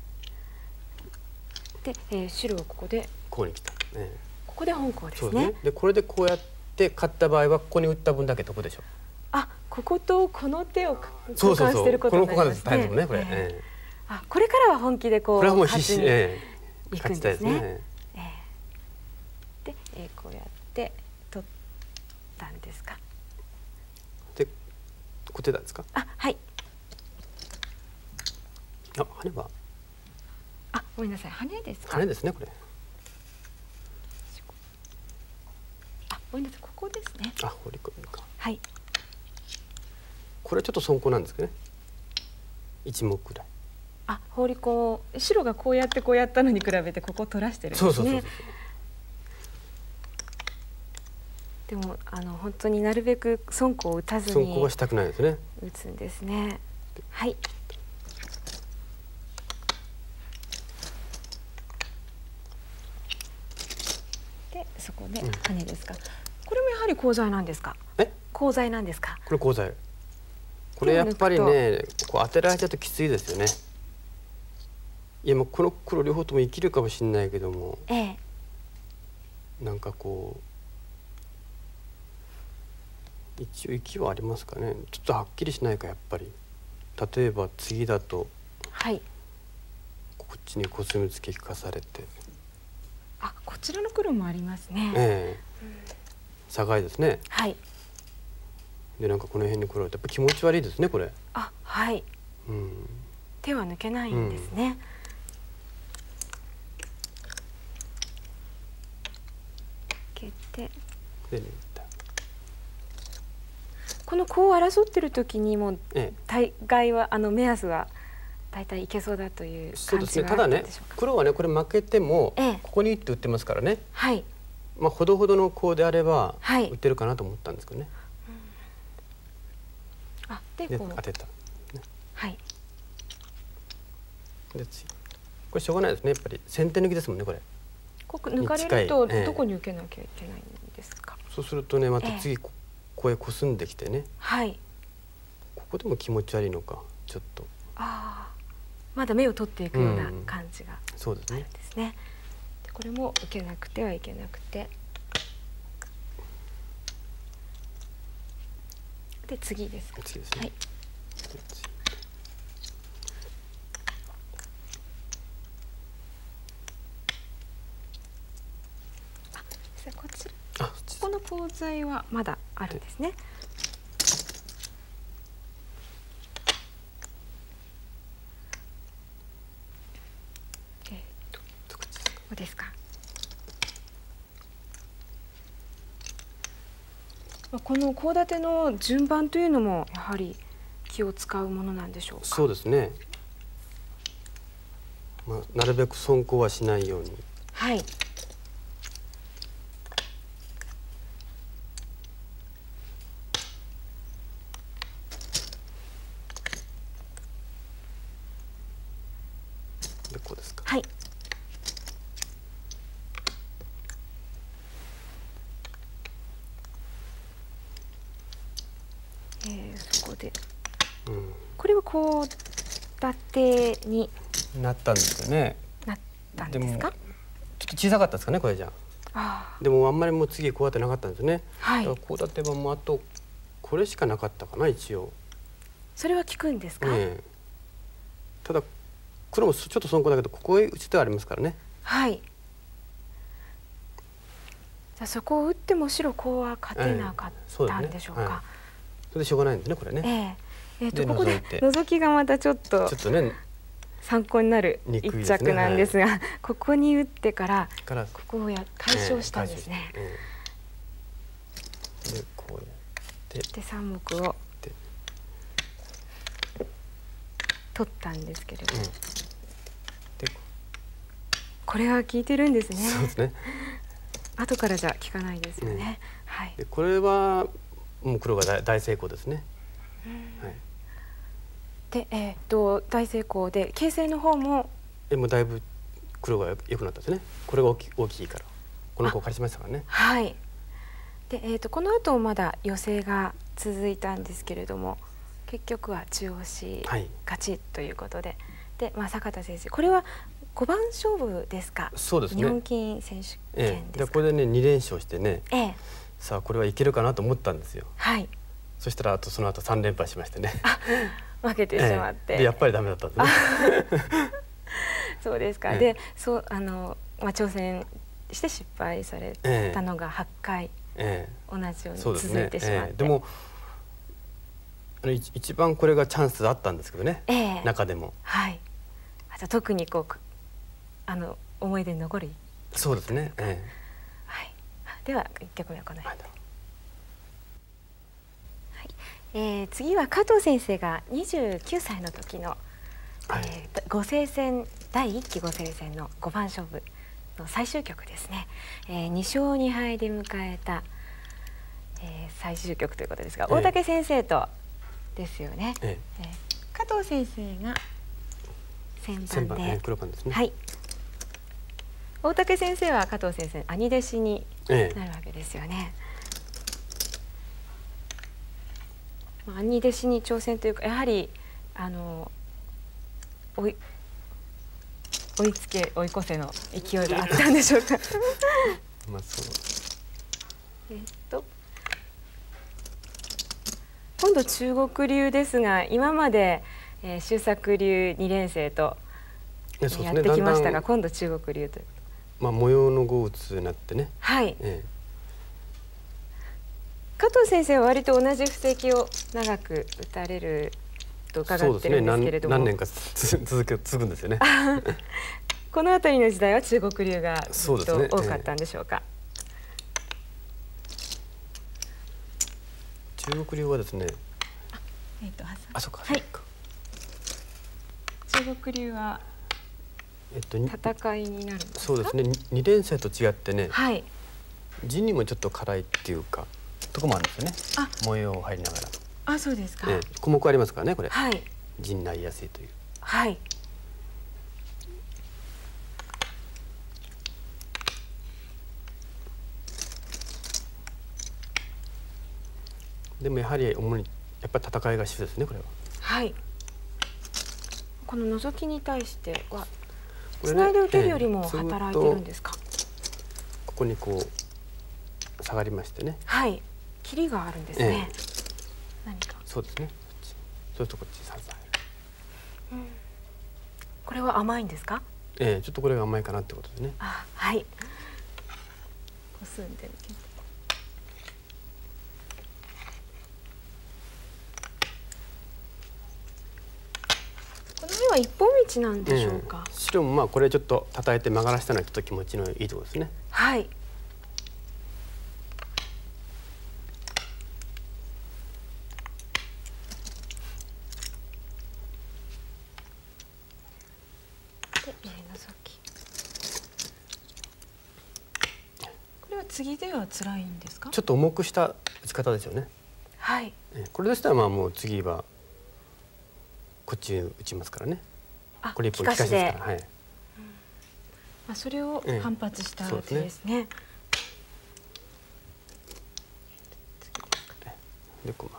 S1: で、白はここで。
S2: こうに来た。
S1: ここで本コウですね。
S2: でこれでこうやって勝った場合はここに打った分だけ得でしょ。
S1: こことこの手を交換してることになりますね。
S2: この交換ですねこれ。
S1: これからは本気でこう
S2: 勝ちに行くんですね。
S1: で、こうやって取ったんですか。
S2: で、こちらですか。
S1: はい。
S2: 羽は。
S1: ごめんなさい。羽ですか。
S2: 羽ですねこれ。
S1: ごめんなさい。ここですね。
S2: 放り込みか。
S1: はい。
S2: これちょっと損コウなんですけどね。1目くらい。
S1: 放り込む。白がこうやってこうやったのに比べてここを取らしてるんですね。でも本当になるべく損コウを打たずに。
S2: 損コウはしたくないですね。
S1: 打つんですね。はい。 か。これもやはり鋼材なんですか。鋼材なんですか。
S2: これ鋼材。これやっぱりね、こう当てられちゃうときついですよね。いやもうこの黒両方とも生きるかもしれないけども、なんかこう一応息はありますかね。ちょっとはっきりしないかやっぱり。例えば次だと、こっちにコスミ付け聞かされて、
S1: こちらの黒もありますね。
S2: 境ですね。でなんかこの辺に来られてやっぱ気持ち悪いですねこれ。
S1: 手は抜けないんですね。抜けて。でこのコウを争ってる時にも大概は目安は大体いけそうだという感じはあるんでしょうか。
S2: ただね、黒はねこれ負けてもここにって打ってますからね。まあほどほどのコウであれば打てるかなと思ったんですけどね。で当てた。で次これしょうがないですね。やっぱり先手抜きですもんねこれ。
S1: ここ抜かれるとどこに受けなきゃいけないんですか。
S2: そうするとねまた次ここへコスんできてね。ここでも気持ち悪いのかちょっと。
S1: まだ目を取っていくような感じがあ
S2: るん
S1: ですね。でこれも受けなくてはいけなくて。で次ですか。
S2: 次ですね。
S1: こちら、ここの鋼材はまだあるんですね。ここですか。このコウ立ての順番というのもやはり気を使うものなんでしょうか。
S2: そうですね。なるべく損コウはしないように。でこうですか。
S1: そこで、これはコウ立てに
S2: なったんですよね。
S1: なったんですか。
S2: ちょっと小さかったですかねこれじゃ。でもあんまりもう次こうやってなかったんですよね。だからこう立てばもうあとこれしかなかったかな一応。
S1: それは効くんですか。
S2: ただ黒もちょっと損コウだけどここへ打つ手はありますからね。じゃあそこを打っても白コウは勝てなかったんでしょうか。 それでしょうがないんですねこれね。
S1: ここで覗きがまたちょっと参考になる一着なんですが、ここに打ってからここを解消したんですね。
S2: でこうやって
S1: 3目を取ったんですけれども、これは効いてるんですね。
S2: そうですね。
S1: 後からじゃ効かないですよね。
S2: これはもう黒が大成功ですね。
S1: で、大成功で形勢の方も
S2: もうだいぶ黒が良くなったですね。これが大きいからこの子を返しましたからね。
S1: で、この後まだ寄せが続いたんですけれども、結局は中押し勝ちということで、坂田先生これは5番勝負ですか。
S2: そうですね。
S1: 日本棋選手権ですか。
S2: これでね2連勝してね、さあこれはいけるかなと思ったんですよ。そしたらその後3連敗しましてね。
S1: 負けてしまって。
S2: でやっぱりダメだったんですね。
S1: そうですか。で、挑戦して失敗されたのが8回同じように続いてしまって。
S2: でも一番これがチャンスあったんですけどね。中でも。
S1: あと特に思い出に残る。
S2: そうですね。
S1: では1局目はこの辺で。次は加藤先生が29歳の時の碁聖戦第1期碁聖戦の5番勝負の最終局ですね。2勝2敗で迎えた最終局ということですが、大竹先生とですよね。加藤先生が先番で、
S2: 黒番ですね。
S1: 大竹先生は加藤先生兄弟子になるわけですよね。兄弟子に挑戦というか、やはり追いつけ追い越せの勢いがあったんでしょうか。
S2: まあそう。
S1: 今度中国流ですが、今まで周作流2連星とやってきましたが、今度中国流という。
S2: まあ模様の碁を打つになってね。
S1: はい。加藤先生は割と同じ布石を長く打たれると伺ってるんですけれども、
S2: 何年か続くんですよね。
S1: この辺りの時代は中国流がずっと多かったんでしょうか。
S2: 中国流はですね。
S1: そうか。はい。中国流は戦いになるんですか。
S2: そうですね。二連星と違ってね。
S1: はい。
S2: 地にもちょっと辛いっていうかとこもあるんですよね。模様を入りながら。
S1: あ、そうですか。
S2: 小目ありますからね、これ。
S1: はい。
S2: 地になりやすいという。
S1: はい。
S2: でもやはり主にやっぱり戦いが主ですね、これは。
S1: はい。この覗きに対してはつないで受けるよりも働いてるんですか。
S2: ここにこう下がりましてね。
S1: はい。切りがあるんですね。何か。
S2: そうですね。そうするとこっち3歳。
S1: これは甘いんですか。
S2: ちょっとこれが甘いかなってことですね。
S1: あ、はい。こすんでみて。この辺は一本道なんでしょうか。
S2: 白もまあこれちょっと叩いて曲がらしたのはちょっと気持ちのいいところですね。
S1: はい。次では辛いんですか。
S2: ちょっと重くした打ち方ですよね。
S1: はい。
S2: これでしたらまあもう次はこっち打ちますからね。これ一本利かしですから。はい。
S1: まあそれを反発した手ですね。
S2: でこう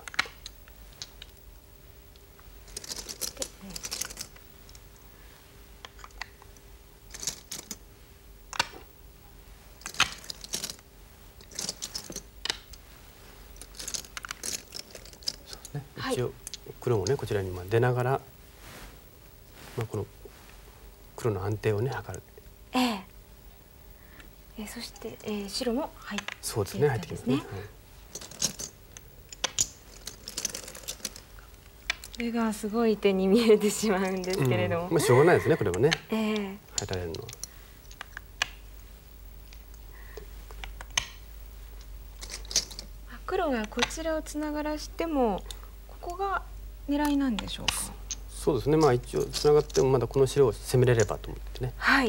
S2: 一応黒もねこちらに出ながら、この黒の安定をね図る。
S1: そして、白も入って
S2: そうですね、入ってきますね。
S1: これがすごい手に見えてしまうんですけれども、
S2: しょうがないですね、これもね。入られるのは。
S1: 黒がこちらをつながらしてもここが狙いなんでしょうか。
S2: そうですね。まあ一応つながってもまだこの白を攻めれればと思ってね。
S1: はい。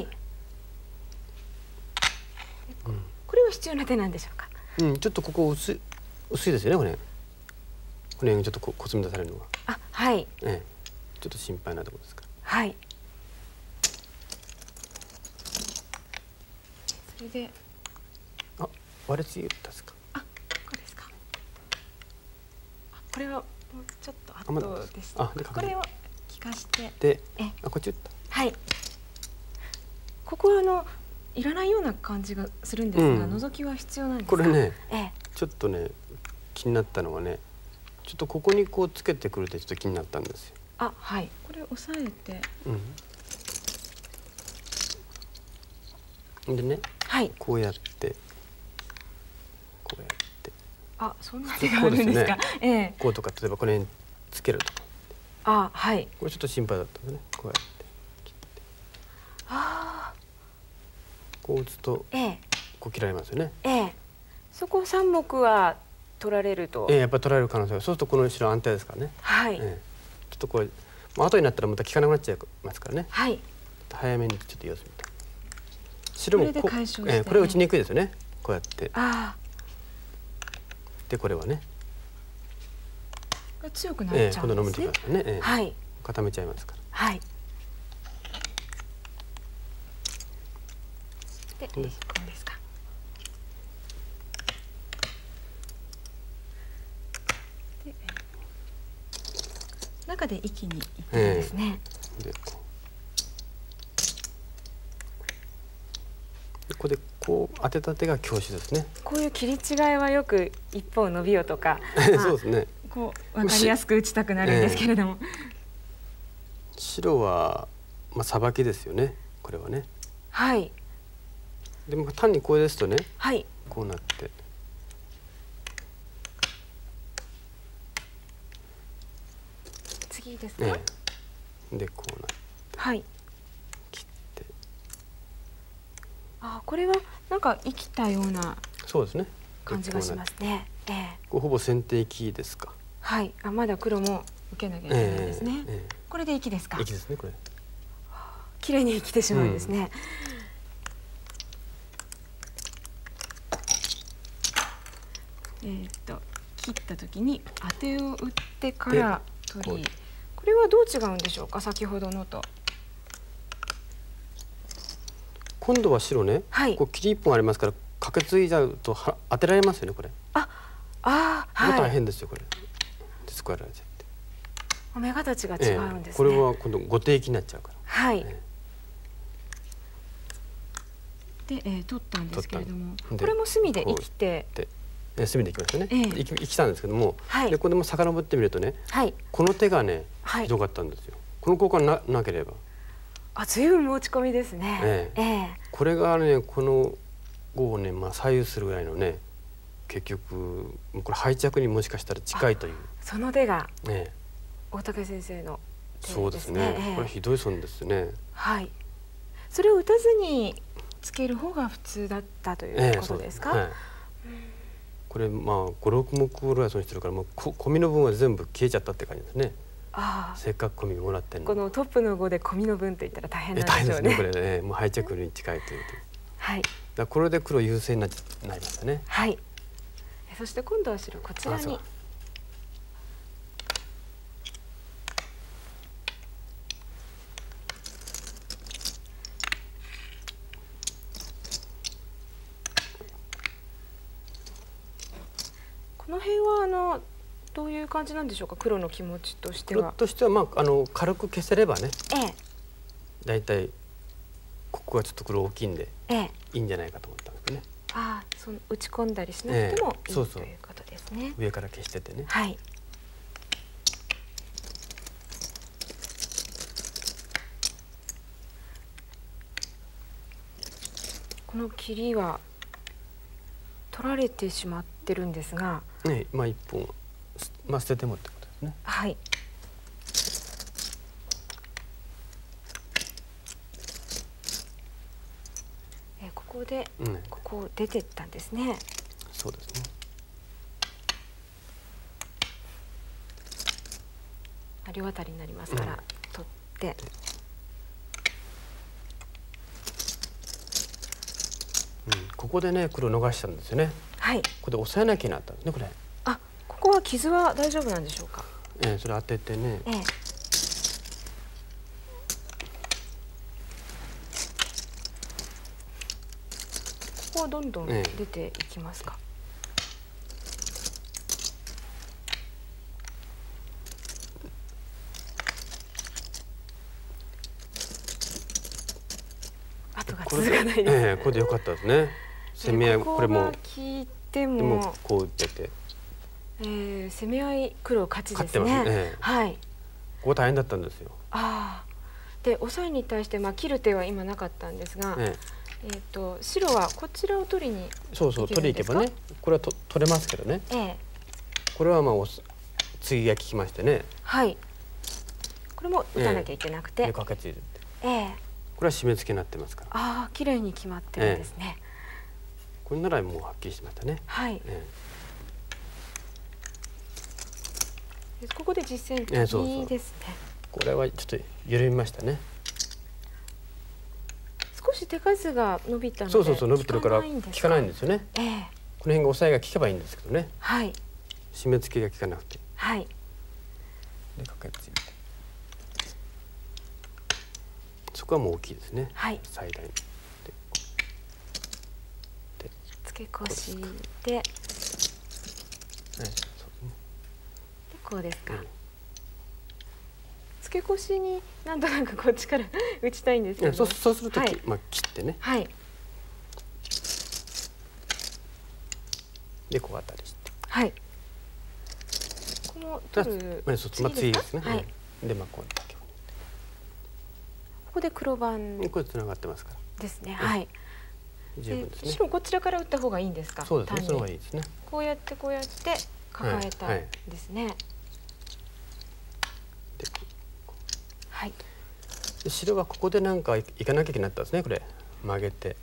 S1: これは必要な手なんでしょうか。
S2: ちょっとここ薄いですよね、これ。この辺ちょっとコツみ出されるのが。
S1: あ、はい。
S2: ちょっと心配なところですから。
S1: はい。それで。
S2: 割れついたですか。
S1: これはもうちょっと後です。これを効かして
S2: で、こっち打った。
S1: はい。ここはいらないような感じがするんですが、覗きは必要なんですか。
S2: これね、ちょっとね気になったのはね、ちょっとここにこうつけてくるってちょっと気になったんですよ。
S1: あ、はい。これ押さえて。
S2: でね、
S1: はい。
S2: こうやってこうやって。
S1: あ、そんな手があるんですか。
S2: こうとか例えばこれにつけるとか。
S1: あ、はい。
S2: これちょっと心配だったんですね。こうやって切って。こう打つとこう切られますよね。
S1: そこ3目は取られると。
S2: やっぱり取られる可能性が。そうするとこの白安定ですからね。
S1: はい。
S2: ちょっとこれ後になったらまた効かなくなっちゃいますからね。
S1: はい。
S2: 早めにちょっと様子見た。白もこれ打ちにくいですよね。こうやって。でこれはね。
S1: 強くなっちゃうんですね。はい。
S2: 固めちゃいますから。
S1: はい。で、こうですか。 中で一気にいってるんですね。
S2: でここでこう当てた手が強手ですね。
S1: こういう切り違いはよく一方伸びよとか、
S2: そうですね。
S1: こう分かりやすく打ちたくなるんですけれども、
S2: 白はさばきですよね、これはね。
S1: はい。
S2: でも単にこれですとね、
S1: はい、
S2: こうなって、
S1: 次ですか。
S2: でこうなって、
S1: はい、
S2: 切って、
S1: これはなんか生きたような
S2: そうですね
S1: 感じがしますね。
S2: こうほぼ先手生きですか。
S1: はい、まだ黒も受けなきゃいけないですね。これで生きですか。
S2: 生きですね、これ。
S1: 綺麗に生きてしまうんですね。切った時に当てを打ってから取り、これはどう違うんでしょうか、先ほどのと。
S2: 今度は白ね、こう切り一本ありますからカケツいじゃうと当てられますよね、これ。
S1: はい。
S2: 大変ですよこれ。スクワラれちゃって。
S1: 目形が違うんですね。
S2: これは今度後手生きになっちゃうから。
S1: はい。で、取ったんですけれども、これも隅で生きて。
S2: 隅でいきましたね。生きたんですけども、でこれも遡ってみるとね、この手がねひどかったんですよ。この交換なければ。
S1: 随分持ち込みですね。
S2: これがねこの碁をね左右するぐらいのね、結局これ敗着にもしかしたら近いという。
S1: その手が大竹先生の手ですね。
S2: そうですね。これひどい損ですね。
S1: はい。それを打たずにつける方が普通だったということですか。これ
S2: 5、6目ぐらい損してるから、込みの分は全部消えちゃったって感じですね。せっかく込みもらってんの。
S1: このトップの碁で込みの分といったら大変なんでしょうね。
S2: 大変ですねこれね。もう敗着に近いというと。
S1: はい。
S2: これで黒優勢になりましたね。
S1: はい。そして今度は白こちらに。この辺はどういう感じなんでしょうか、黒の気持ちとしては。
S2: 黒としては軽く消せればね。だいたいここがちょっと黒大きいんでいいんじゃないかと思ったんですね。
S1: その打ち込んだりしなくてもいいということですね。
S2: 上から消しててね。
S1: はい。この切りは取られてしまってるんですが、
S2: 一本捨ててもってことですね。
S1: はい。ここでここを出てったんですね。
S2: そうですね。
S1: 両あたりになりますから取って。
S2: ここでね黒逃したんですよね。
S1: はい。
S2: ここで押さえなきゃなったんですね、これ。
S1: ここは傷は大丈夫なんでしょうか。
S2: それ当ててね。
S1: ここはどんどん出ていきますか。後が続かないです。
S2: これで良かったですね。攻め合い、これも
S1: 聞いても
S2: こう打ってて、
S1: 攻め合い黒勝ちですね。はい。
S2: ここ大変だったんですよ。
S1: でオサエに対して切る手は今なかったんですが、白はこちらを取りに
S2: 取りに行けばね、これは取れますけどね。これは追撃きましてね。
S1: はい。これも打たなきゃいけなくて。
S2: かけついて。これは締め付けになってますから。
S1: 綺麗に決まってるんですね。
S2: これならもうはっきりしましたね。
S1: はい。ここで実戦いいですね。
S2: これはちょっと緩みましたね。
S1: 少し手数が伸びたので。
S2: 伸びてるから効かないんですよね。この辺が押さえが効けばいいんですけどね。
S1: はい。
S2: 締め付けが効かなくて。
S1: はい。
S2: でかけついて。そこはもう大きいですね。
S1: はい。
S2: 最大に。
S1: 付け越しで。こうですか。 付け越しになんとなくこっちから打ちたいんですけど、
S2: そうすると、まあ切ってね、
S1: はい、
S2: でこう当たりして、
S1: はい、この取る
S2: 次ですね。
S1: はい、
S2: でまあこ
S1: こで黒番
S2: これつながってますから
S1: ですね。はい。
S2: 十分ですね。
S1: 白こちらから打った方がいいんですか。
S2: そうですね。その方がいいですね。
S1: こうやって抱えたですね。はい。
S2: 白はここでなんか行かなきゃいけなかったですね。これ曲げて、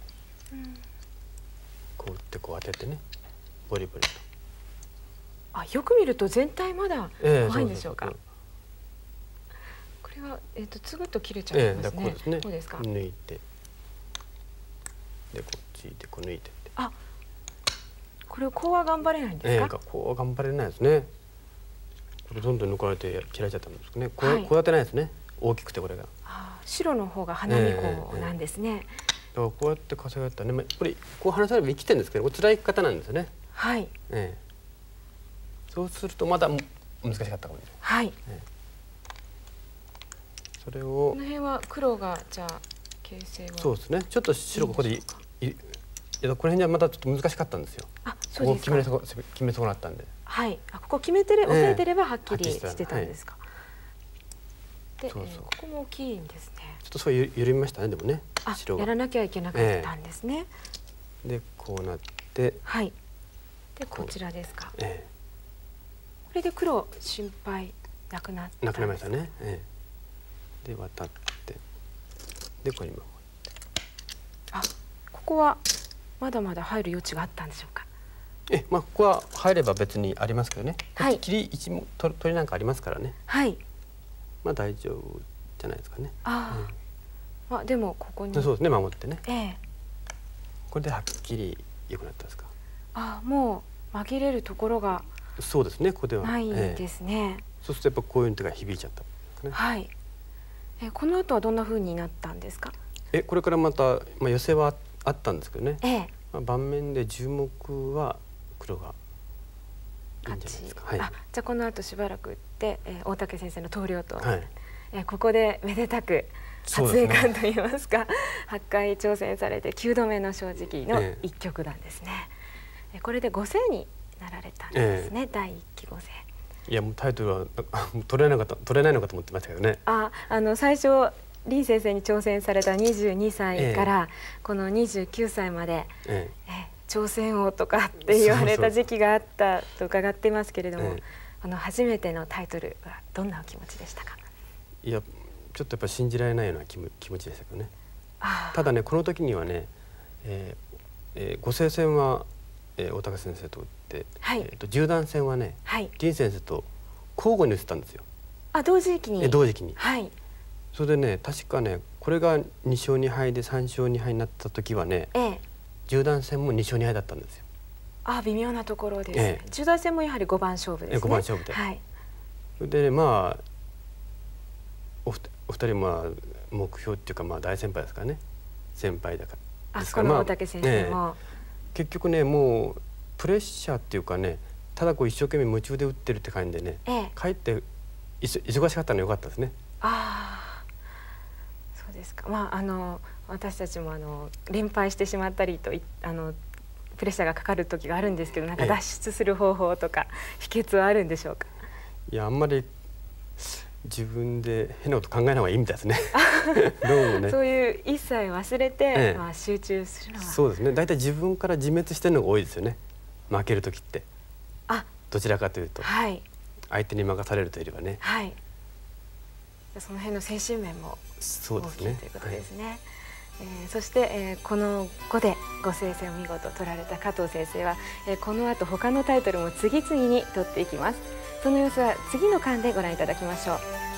S2: こう打ってこう当ててね、ボリボリと。
S1: あ、よく見ると全体まだ怖いんでしょうか。これはつぐっと切れちゃいますね。
S2: こうですね。
S1: こうですか。
S2: 抜いて、でこっちでこう抜いて。
S1: あ、これをこうは頑張れないんですか。
S2: こうは頑張れないですね。これどんどん抜かれて切られちゃったんですね。こうやってないですね。大きくてこれが。
S1: 白の方が花見子なんですね。
S2: だからこうやって稼がったね。これこう離されば生きてるんですけど、これ辛い生き方なんですよね。
S1: はい。
S2: そうするとまだ難しかったかもしれない。
S1: はい。
S2: それを
S1: この辺は黒がじゃあ形勢は
S2: そうですね。ちょっと白ここでこの辺にはまたちょっと難しかったんですよ。
S1: あ、そうですか。
S2: 決め損なったんで。
S1: はい。ここ決めて押さえてればはっきりしてたんですか。で、ここも大きいんですね。
S2: ちょっとそう緩みましたね、でもね。
S1: 白がやらなきゃいけなかったんですね。
S2: でこうなって、
S1: はい。でこちらですか。これで黒心配なくなった。
S2: なくなりましたね。で渡って、でこれ今。
S1: あ、ここはまだまだ入る余地があったんでしょうか。
S2: まあここは入れば別にありますけどね。
S1: はい。
S2: 切り一も取りなんかありますからね。
S1: はい。
S2: まあ大丈夫じゃないですかね。
S1: まあでもここに
S2: そうですね、守ってね。これではっきり良くなったですか。
S1: もう紛れるところが
S2: そうですね、ここでは
S1: ないですね。
S2: そうするとやっぱこういう手が響いちゃった。
S1: はい。この後はどんな風になったんですか。
S2: これからまた寄せはあったんですけどね。盤面で10目は黒がいいんじゃないですか。
S1: じゃあこの後しばらく打って大竹先生の投了と、ここでめでたく初栄冠といいますか、8回挑戦されて9度目の正直の一局なんですね。これで5世になられたんですね。第1期5世。
S2: いやもうタイトルは取れないのかと思ってましたけどね。
S1: 最初林先生に挑戦された22歳からこの29歳まで挑戦王とかって言われた時期があったと伺ってますけれども、初めてのタイトルはどんなお気持ちでしたか。
S2: いやちょっとやっぱ信じられないような気持ちでしたけどね。ただねこの時にはね、5世戦は大竹先生と打って、10段戦はね林先生と交互に打ってたんですよ。
S1: 同時期に。
S2: 同時期に。それでね確かねこれが2勝2敗で3勝2敗になった時はね、10段戦も2勝2敗だったんですよ。
S1: 微妙なところですね。10段戦もやはり5番勝負ですね。
S2: 5番勝負で。それでまあお二人目標っていうか大先輩ですからね。先輩だから。
S1: この大竹先生も。
S2: 結局ねもうプレッシャーっていうかね、ただこう一生懸命夢中で打ってるって感じでね、かえって忙しかったの良かったですね。
S1: そうですか。私たちも連敗してしまったりとプレッシャーがかかる時があるんですけど、なんか脱出する方法とか秘訣はあるんでしょうか。
S2: いやあんまり自分で変なこと考えない方がいいみたいですね。どうもね。
S1: そういう一切忘れて集中するのは。
S2: そうですね。だいたい自分から自滅してるのが多いですよね。負ける時って。どちらかというと。相手に任されるというよりはね。
S1: その辺の精神面も大きいということですね。そして、この5で5世戦を見事取られた加藤先生は、この後他のタイトルも次々に取っていきます。その様子は次の巻でご覧いただきましょう。